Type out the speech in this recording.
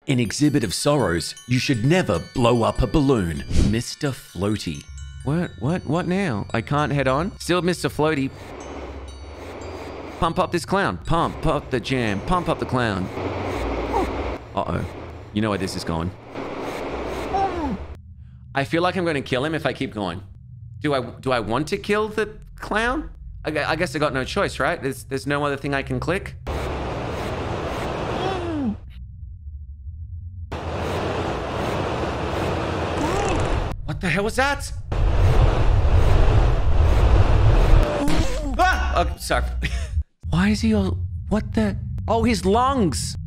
In Exhibit of Sorrows, you should never blow up a balloon. Mr. Floaty. What now? I can't head on? Still Mr. Floaty. Pump up this clown. Pump up the jam. Pump up the clown. Uh-oh. You know where this is going. I feel like I'm going to kill him if I keep going. Do I want to kill the clown? I guess I got no choice, right? There's no other thing I can click. What the hell was that? Ah! Oh, sorry. Why is he all... What the... Oh, his lungs!